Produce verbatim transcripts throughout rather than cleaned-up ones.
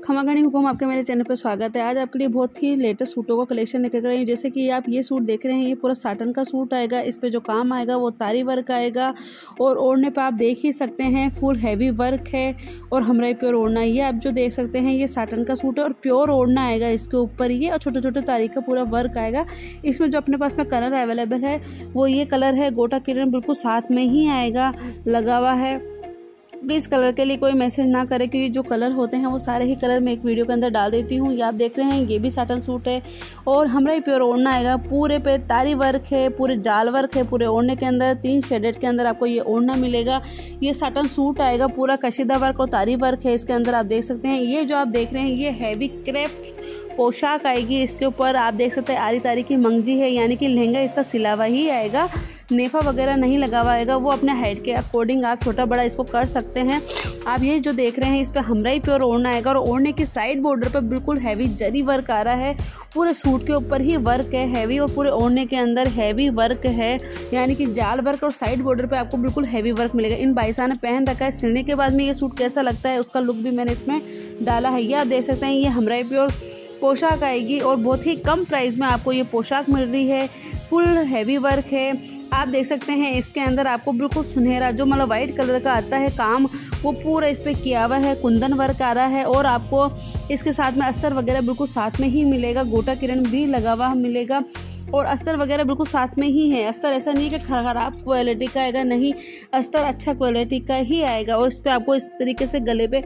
खमागणी हुकुम आपके मेरे चैनल पर स्वागत है। आज आपके लिए बहुत ही लेटेस्ट सूटों का कलेक्शन लेकर आई हूँ। जैसे कि आप ये सूट देख रहे हैं, ये पूरा साटन का सूट आएगा। इस पे जो काम आएगा वो तारी वर्क आएगा और ओढ़ने पे आप देख ही सकते हैं फुल हैवी वर्क है और हमरा प्योर ओढ़ना। ये आप जो देख सकते हैं ये साटन का सूट है और प्योर ओढ़ना आएगा इसके ऊपर ये, और छोटे छोटे तारी का पूरा वर्क आएगा। इसमें जो अपने पास में कलर अवेलेबल है वो ये कलर है, गोटा किरण बिल्कुल साथ में ही आएगा लगा हुआ है। प्लीज़ कलर के लिए कोई मैसेज ना करें क्योंकि जो कलर होते हैं वो सारे ही कलर मैं एक वीडियो के अंदर डाल देती हूँ। ये आप देख रहे हैं ये भी साटन सूट है और हमरा ही प्योर ओढ़ना आएगा। पूरे पे तारी वर्क है, पूरे जाल वर्क है, पूरे ओढ़ने के अंदर तीन शेडेड के अंदर आपको ये ओढ़ना मिलेगा। ये साटन सूट आएगा, पूरा कशीदा वर्क और तारी वर्क है इसके अंदर। आप देख सकते हैं ये जो आप देख रहे हैं ये हैवी क्रेप पोशाक आएगी। इसके ऊपर आप देख सकते हैं आरी तारी की मंगजी है, यानी कि लहंगा इसका सिलावा ही आएगा, नेफा वगैरह नहीं लगा हुआ आएगा। वो अपने हाइट के अकॉर्डिंग आप छोटा बड़ा इसको कर सकते हैं। आप ये जो देख रहे हैं इस पर हमरा ही प्योर ओढ़ना आएगा और ओढ़ने की साइड बॉर्डर पर बिल्कुल हैवी जरी वर्क आ रहा है। पूरे सूट के ऊपर ही वर्क है हैवी और पूरे ओढ़ने के अंदर हैवी वर्क है, यानी कि जाल वर्क और साइड बॉर्डर पे आपको बिल्कुल हैवी वर्क मिलेगा। इन बाईसा ने पहन रखा है, सिलने के बाद में ये सूट कैसा लगता है उसका लुक भी मैंने इसमें डाला है। ये आप देख सकते हैं ये हमरा ही प्योर पोशाक आएगी और बहुत ही कम प्राइस में आपको ये पोशाक मिल रही है। फुल हैवी वर्क है, आप देख सकते हैं इसके अंदर आपको बिल्कुल सुनहरा जो मतलब वाइट कलर का आता है काम वो पूरा इस पर किया हुआ है, कुंदन वर्क आ रहा है और आपको इसके साथ में अस्तर वगैरह बिल्कुल साथ में ही मिलेगा। गोटा किरण भी लगा हुआ मिलेगा और अस्तर वगैरह बिल्कुल साथ में ही है। अस्तर ऐसा नहीं है कि खराब क्वालिटी का आएगा, नहीं, अस्तर अच्छा क्वालिटी का ही आएगा और इस पर आपको इस तरीके से गले पे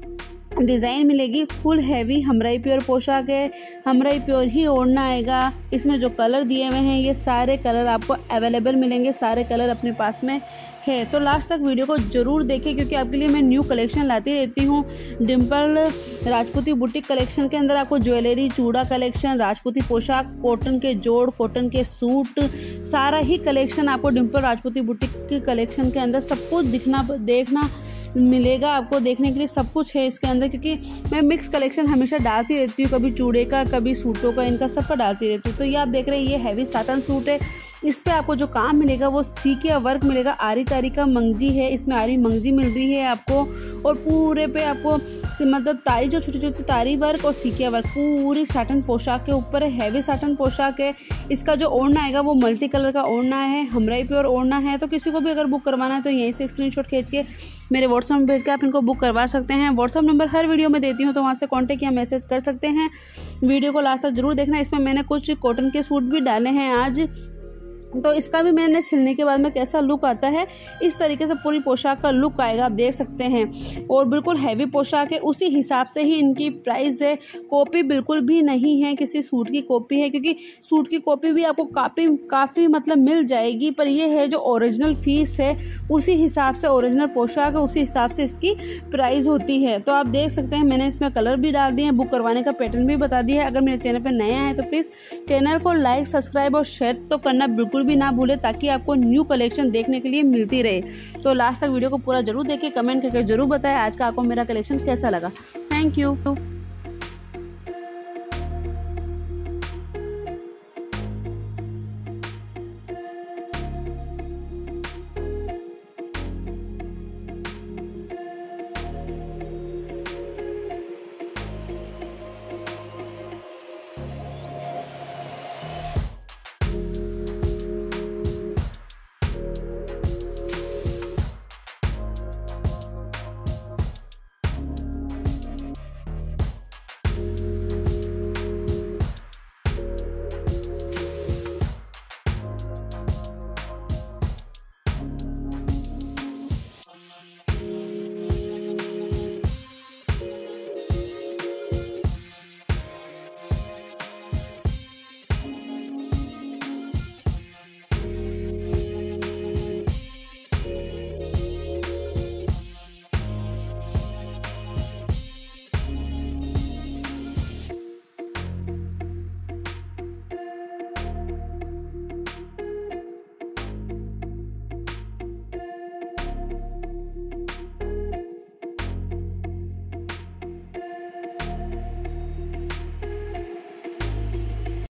डिज़ाइन मिलेगी। फुल हैवी हमरा ही प्योर पोशाक है, हमरा ही प्योर ही ओढ़ना आएगा। इसमें जो कलर दिए हुए हैं ये सारे कलर आपको अवेलेबल मिलेंगे, सारे कलर अपने पास में है। तो लास्ट तक वीडियो को ज़रूर देखें क्योंकि आपके लिए मैं न्यू कलेक्शन लाती रहती हूँ। डिम्पल राजपूती बुटीक कलेक्शन के अंदर आपको ज्वेलरी, चूड़ा कलेक्शन, राजपूती पोशाक, कॉटन के जोड़, कॉटन के सूट, सारा ही कलेक्शन आपको डिम्पल राजपूती बुटीक के कलेक्शन के अंदर सब कुछ दिखना देखना मिलेगा। आपको देखने के लिए सब कुछ है इसके अंदर क्योंकि मैं मिक्स कलेक्शन हमेशा डालती रहती हूँ, कभी चूड़े का, कभी सूटों का, इनका सबका डालती रहती हूँ। तो ये आप देख रहे हैं ये हैवी साटन सूट है। इस पे आपको जो काम मिलेगा वो सीके वर्क मिलेगा। आरी तारी का मंगजी है, इसमें आरी मंगजी मिल रही है आपको और पूरे पे आपको मतलब तारी जो छोटी छोटी तारी वर्क और सीके वर्क पूरी साटन पोशाक के ऊपर है। हैवी साटन पोशाक है। इसका जो ओढ़ना आएगा वो मल्टी कलर का ओढ़ना है, हमरा ही प्योर ओढ़ना है। तो किसी को भी अगर बुक करवाना है तो यहीं से स्क्रीनशॉट खींच के मेरे व्हाट्सएप में भेज के आप इनको बुक करवा सकते हैं। व्हाट्सएप नंबर हर वीडियो में देती हूँ तो वहाँ से कॉन्टैक्ट या मैसेज कर सकते हैं। वीडियो को लास्ट तक जरूर देखना। इसमें मैंने कुछ कॉटन के सूट भी डाले हैं आज, तो इसका भी मैंने सिलने के बाद में कैसा लुक आता है इस तरीके से पूरी पोशाक का लुक आएगा, आप देख सकते हैं। और बिल्कुल हैवी पोशाक है, उसी हिसाब से ही इनकी प्राइस है। कॉपी बिल्कुल भी नहीं है किसी सूट की कॉपी है क्योंकि सूट की कॉपी भी आपको काफ़ी काफ़ी मतलब मिल जाएगी, पर ये है जो ओरिजिनल फीस है उसी हिसाब से ओरिजिनल पोशाक है, उसी हिसाब से इसकी प्राइस होती है। तो आप देख सकते हैं मैंने इसमें कलर भी डाल दिए हैं, बुक करवाने का पैटर्न भी बता दिया है। अगर मेरे चैनल पर नया है तो प्लीज़ चैनल को लाइक, सब्सक्राइब और शेयर तो करना बिल्कुल भी ना भूले ताकि आपको न्यू कलेक्शन देखने के लिए मिलती रहे। तो लास्ट तक वीडियो को पूरा जरूर देखिए, कमेंट करके जरूर बताएं आज का आपको मेरा कलेक्शन कैसा लगा। Thank you.